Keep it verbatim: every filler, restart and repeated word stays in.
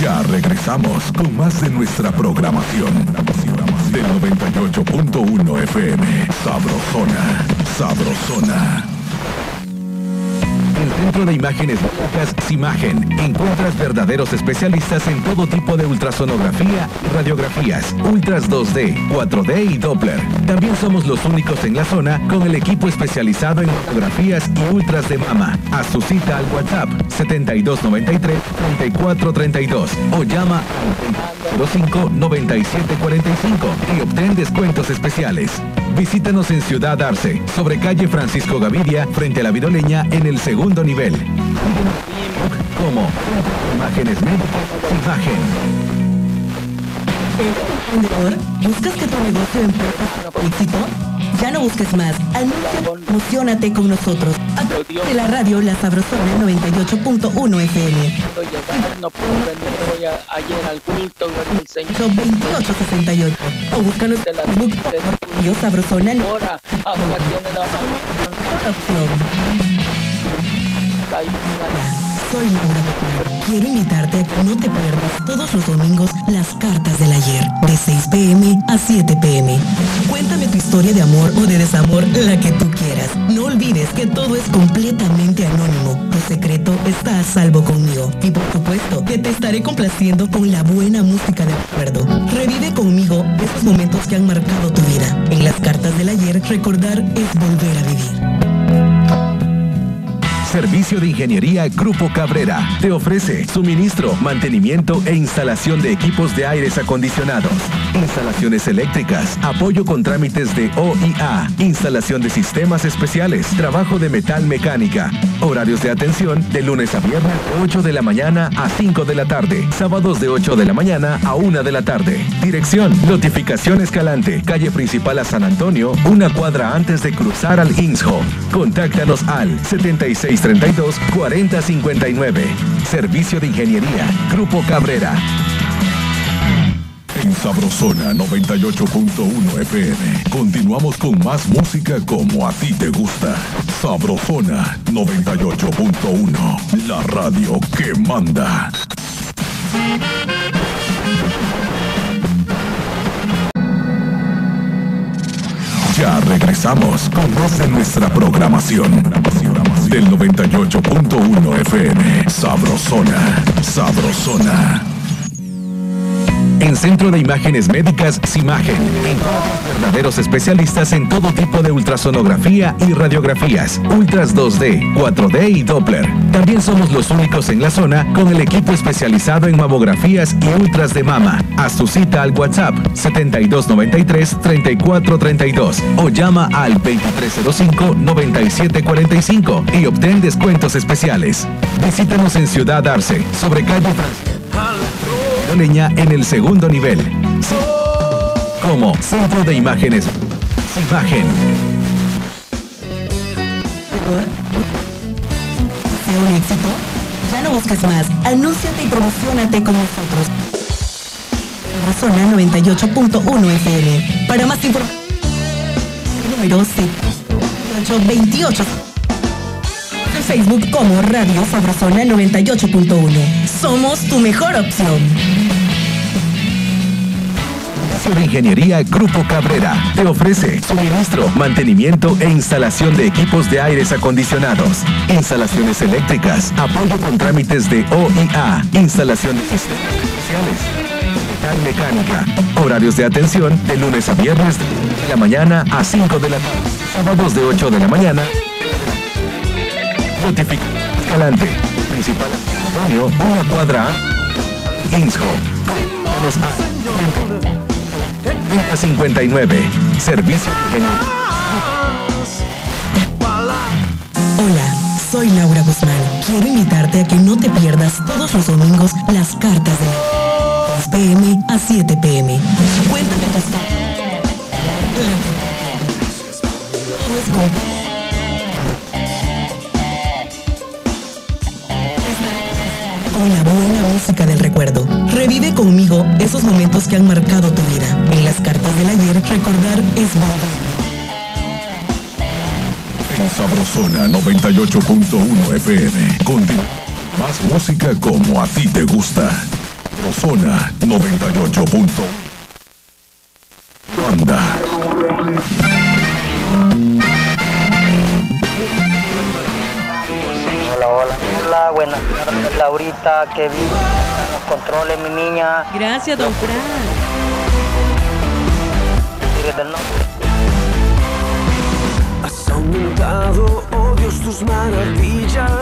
Ya regresamos con más de nuestra programación del noventa y ocho punto uno F M. Sabrosona, Sabrosona. En el Centro de Imágenes Médicas Simagen encuentras verdaderos especialistas en todo tipo de ultrasonografía y radiografías, ultras dos D, cuatro D y Doppler. También somos los únicos en la zona con el equipo especializado en radiografías y ultras de mama. Haz tu cita al WhatsApp setenta y dos noventa y tres treinta y cuatro treinta y dos o llama al cero cinco noventa y siete cuarenta y cinco y obtén descuentos especiales. Visítanos en Ciudad Arce, sobre calle Francisco Gavidia, frente a la Vidoleña, en el segundo nivel. Como Imágenes Médicas Simagen. ¿Emprendedor? ¿Buscas que tu negocio empiece con éxito? Ya no busques más. Anuncia, emocionate con nosotros. A través de la radio La Sabrosona noventa y ocho punto uno F M. No puedo prender, voy a, ayer al culto del Señor. veintiocho sesenta y ocho. O búscanos en la Facebook Radio Sabrosona. Ahora, ahora tiene la Soy Laura. Quiero invitarte a que no te pierdas todos los domingos las cartas del ayer, de seis p m a siete p m Cuéntame tu historia de amor o de desamor, la que tú quieras. No olvides que todo es completamente anónimo. Tu secreto está a salvo conmigo. Y por supuesto, que te estaré complaciendo con la buena música de recuerdo. Revive conmigo esos momentos que han marcado tu vida. En las cartas del ayer, recordar es volver a vivir. Servicio de Ingeniería Grupo Cabrera te ofrece suministro, mantenimiento e instalación de equipos de aires acondicionados, instalaciones eléctricas, apoyo con trámites de O I A, instalación de sistemas especiales, trabajo de metal mecánica, horarios de atención de lunes a viernes de ocho de la mañana a cinco de la tarde, sábados de ocho de la mañana a una de la tarde. Dirección, Notificación Escalante, calle principal a San Antonio, una cuadra antes de cruzar al I N S J O. Contáctanos al setenta y seis treinta y dos cuarenta cincuenta y nueve. Servicio de Ingeniería Grupo Cabrera. En Sabrosona noventa y ocho punto uno F M continuamos con más música como a ti te gusta. Sabrosona noventa y ocho punto uno, la radio que manda. Ya regresamos con más de nuestra programación del noventa y ocho punto uno F M. Sabrosona, Sabrosona. En Centro de Imágenes Médicas Simagen encuentras verdaderos especialistas en todo tipo de ultrasonografía y radiografías, ultras dos D, cuatro D y Doppler. También somos los únicos en la zona con el equipo especializado en mamografías y ultras de mama. Haz tu cita al WhatsApp setenta y dos noventa y tres treinta y cuatro treinta y dos o llama al veintitrés cero cinco noventa y siete cuarenta y cinco y obtén descuentos especiales. Visítanos en Ciudad Arce, sobre calle Francisco Leña, en el segundo nivel. Como Centro de Imágenes Simagen. ¿Sea un éxito? Ya no busques más. Anúnciate y promocionate con nosotros. Sabrosona noventa y ocho punto uno F M. Para más información, número ocho veintiocho. En Facebook como Radio Sabrosona noventa y ocho punto uno. Somos tu mejor opción. De Ingeniería Grupo Cabrera te ofrece suministro, mantenimiento e instalación de equipos de aires acondicionados, instalaciones eléctricas, apoyo con trámites de O I A, instalación de sistemas especiales, metal mecánica, horarios de atención de lunes a viernes de la mañana a cinco de la tarde, sábados de ocho de la mañana. Notificación Escalante, principal Antonio, una cuadra I N S J O. cincuenta y nueve. Servicio de Ingeniería. Hola, soy Laura Guzmán. Quiero invitarte a que no te pierdas todos los domingos las cartas de seis p m a siete p m Cuéntame tu historia. Con la buena música del recuerdo. Revive conmigo esos momentos que han marcado tu vida. En las cartas del ayer, recordar es volver. En Sabrosona noventa y ocho punto uno F M. Continúa más música como a ti te gusta. Sabrosona noventa y ocho punto uno. Banda. Hola, hola, hola, buenas tardes, Laurita, que vi los controles, mi niña. Gracias, don Fran. Tigres del Norte. Has aumentado, oh Dios, tus maravillas.